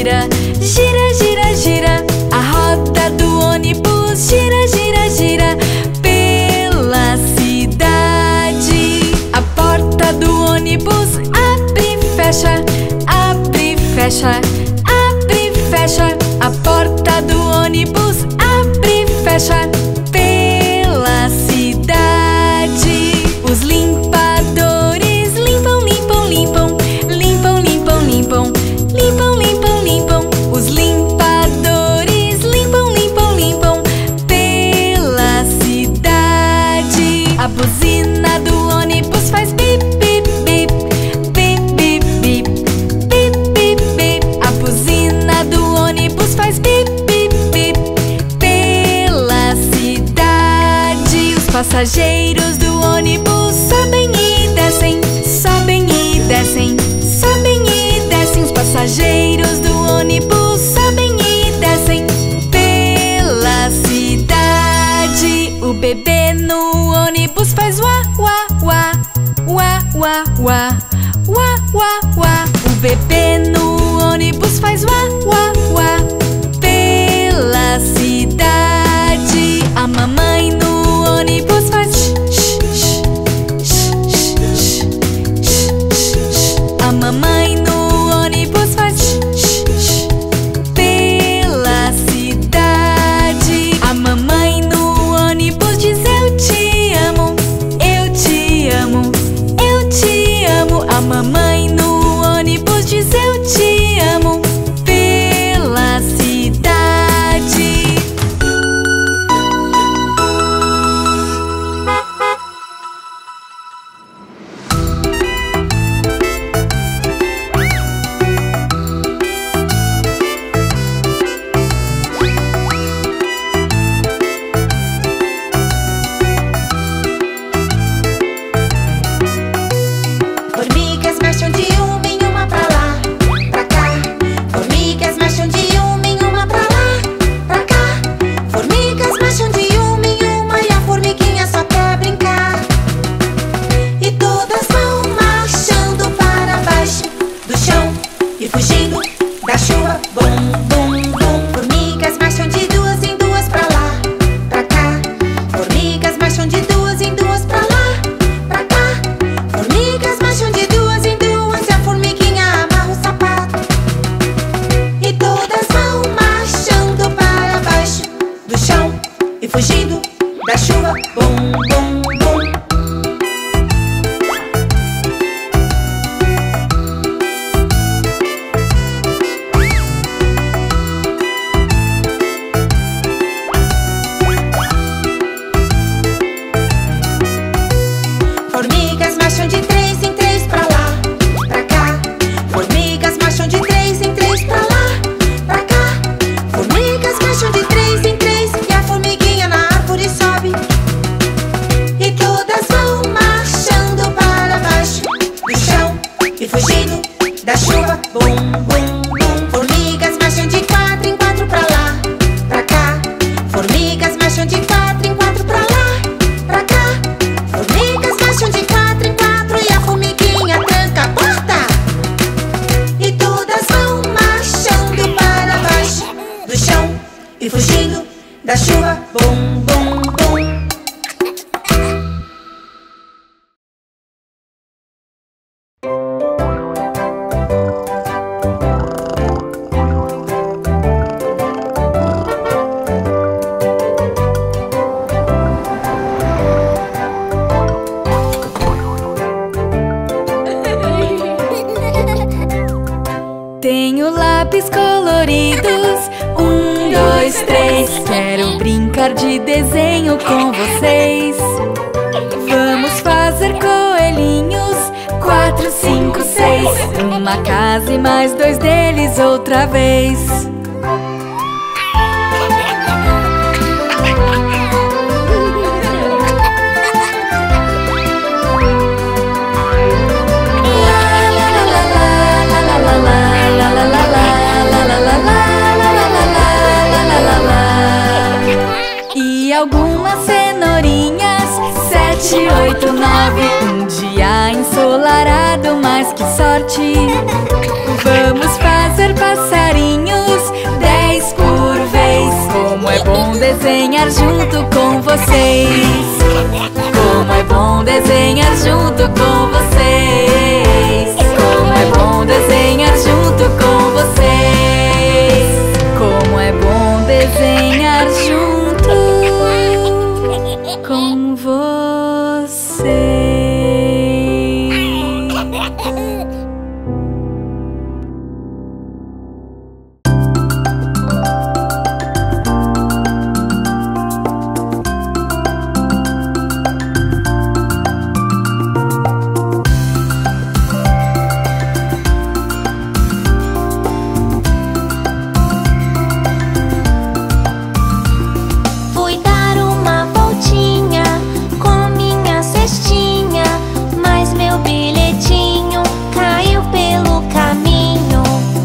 gira, gira, gira, gira. A roda do ônibus gira, gira, gira pela cidade. A porta do ônibus abre e fecha, abre e fecha, abre e fecha. A porta do ônibus abre e fecha pela cidade. Os limpadores limpam, limpam, limpam, limpam, limpam, limpam, limpam, limpam, limpam. Os limpadores limpam, limpam, limpam pela cidade. A buzina do ônibus faz bip, bip, bip, bip, bip, bip, bip, bip, bip. A buzina do ônibus faz bip, bip, bip pela cidade. Os passageiros do ônibus sobem e descem, sobem e descem, sobem e descem. Os passageiros do ônibus sobem e descem pela cidade. O bebê no ônibus faz uá, uá, uá, uá, uá, uá, uá, uá, uá. O bebê no ônibus faz uá, uá, uá pela cidade. A mamãe no ônibus faz sh, sh, sh, sh, sh, sh. A mamãe no ônibus faz sh, sh, pela cidade. A mamãe no ônibus diz eu te amo, eu te amo, eu te amo. A mamãe no ônibus diz eu te amo pela cidade. Formigas marcham de uma em uma pra lá, pra cá. Formigas marcham de uma em uma pra lá, pra cá. Formigas marcham de uma em uma e a formiguinha só quer brincar. E todas vão marchando para baixo do chão e fugindo da chuva. Bum, bum, bum. Formigas marcham de duas em duas pra lá, pra cá. Formigas marcham de duas em duas pra lá, pra cá. Formigas marcham de duas em duas e a formiguinha amarra o sapato. E todas vão marchando para baixo do chão e fugindo da chuva. Bum, bum, bum. Formigas marcham de três em três pra lá, pra cá. Formigas marcham de três em três pra lá, pra cá. Formigas marcham de três em três e a formiguinha na árvore sobe. E todas vão marchando para baixo do chão e fugindo da chuva. Bum, bum, bum. Formigas marcham de quatro em quatro pra lá, pra cá. Formigas marcham de quatro em quatro pra lá, pra cá. Formigas marcham de quatro em quatro e a formiguinha tranca a porta. E todas vão marchando para baixo do chão e fugindo da chuva. Bum, bum, bum. Tenho lápis coloridos, 1, 2, 3. Quero brincar de desenho com vocês. Vamos fazer coelhinhos, 4, 5, 6. Uma casa e mais 2 deles outra vez. E algumas cenourinhas, 7 7, 8, 9. Um dia ensolarado, mas que sorte! Vamos fazer passarinhos, 10 por vez. Como é bom desenhar junto com vocês. Como é bom desenhar junto com vocês. Como é bom desenhar junto com vocês. Como é bom desenhar junto com vocês. Fui dar uma voltinha com minha cestinha, mas meu bilhetinho caiu pelo caminho.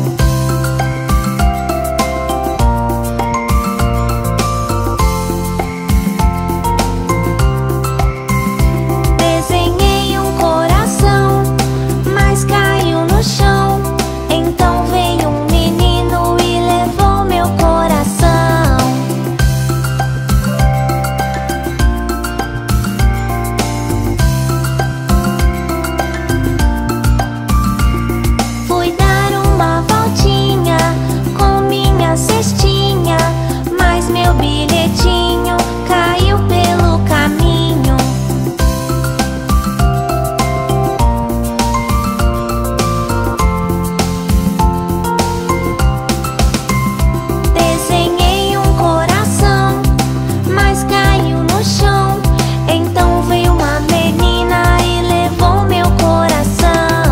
Desenhei um coração, mas caiu no chão. Então veio um menino e levou meu coração. Fui dar uma voltinha com minha cestinha, mas meu bilhetinho caiu pelo caminho. Desenhei um coração, mas caiu no chão. Então veio uma menina e levou meu coração.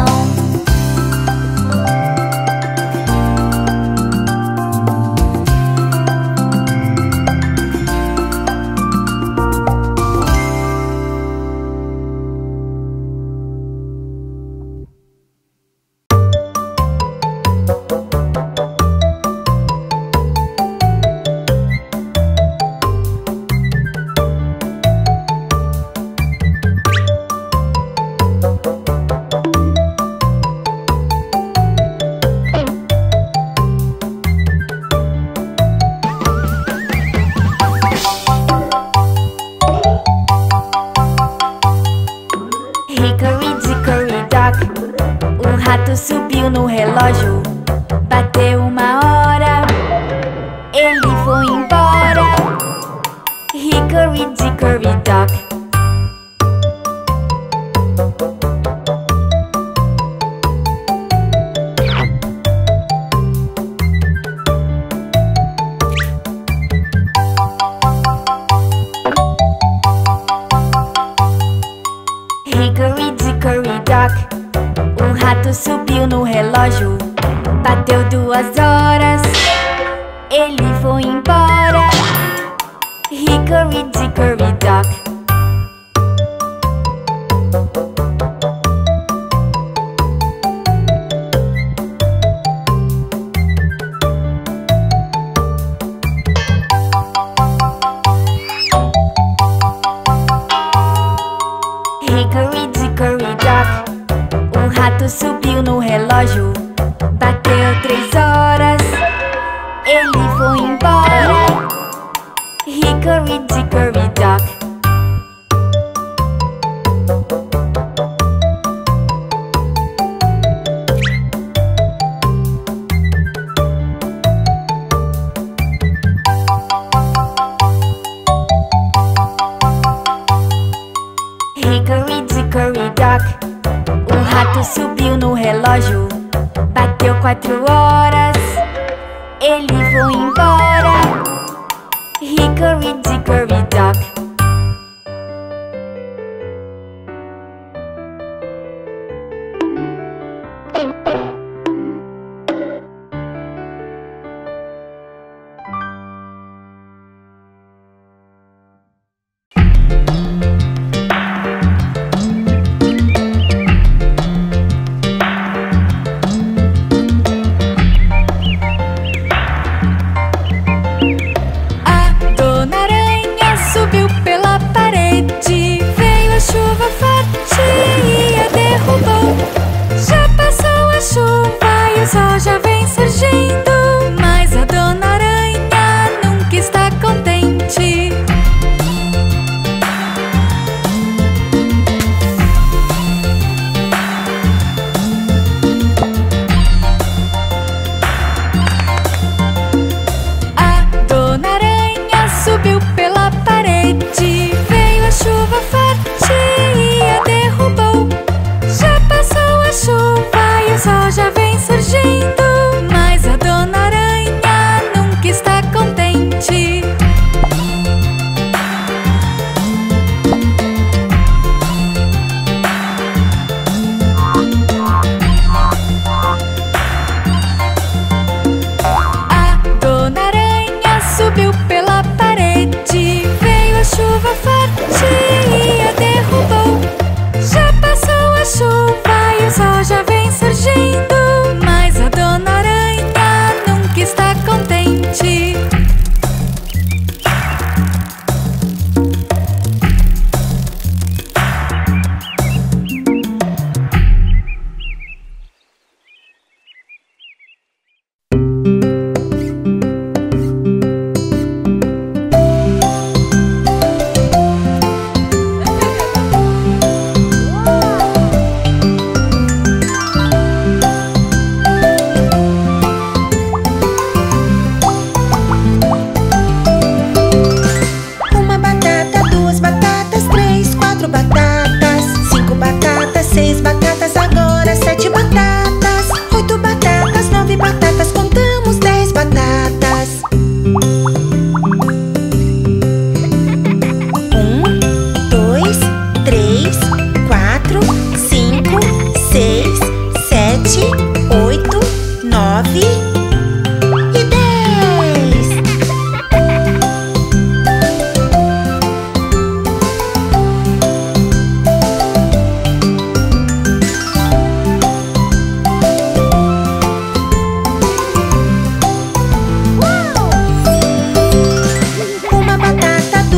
Hickory dickory dock, o rato subiu no relógio. Bateu 1 hora, ele foi embora. Hickory dickory dock. Hickory dickory dock, o rato subiu no relógio. Bateu 2 horas, ele foi embora. Hickory dickory dock. Hickory dickory dock, o rato subiu no relógio. Bateu 3 horas, ele foi embora. Hickory dickory dock. Hickory dickory dock, o rato subiu no relógio. Bateu 4 horas, ele foi embora. Hickory dickory dock. A Dona Aranha subiu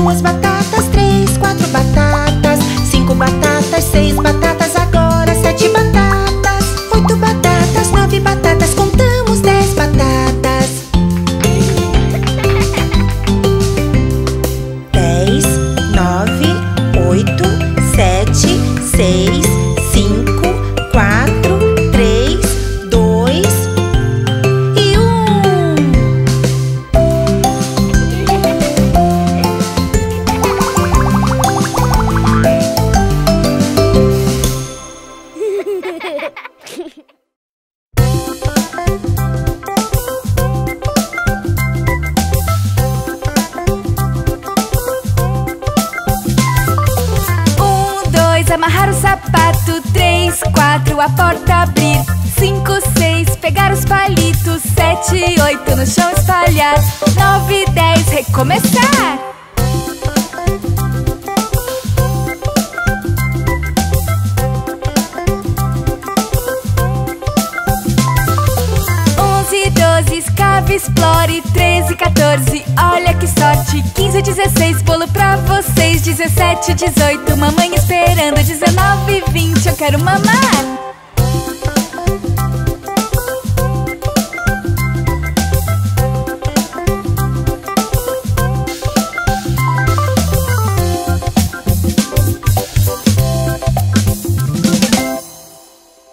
2 batatas, 3, 4 batatas, 5 batatas, 6 batatas, agora 7 batatas, 8 batatas, 9 batatas, contamos 10 batatas. 10, 9, 8, 7, 6, 5, 4, 3, 2 e 1. Amarrar o sapato, 3, 4, a porta abrir, 5, 6, pegar os palitos, 7, 8, no chão espalhar, 9, 10, recomeçar. 11, 12, escave, explore, 13, 14, olha que sorte, 15, 16, bolo pra vocês, 17, 18, mamãe esperando, 19, 20, eu quero mamar.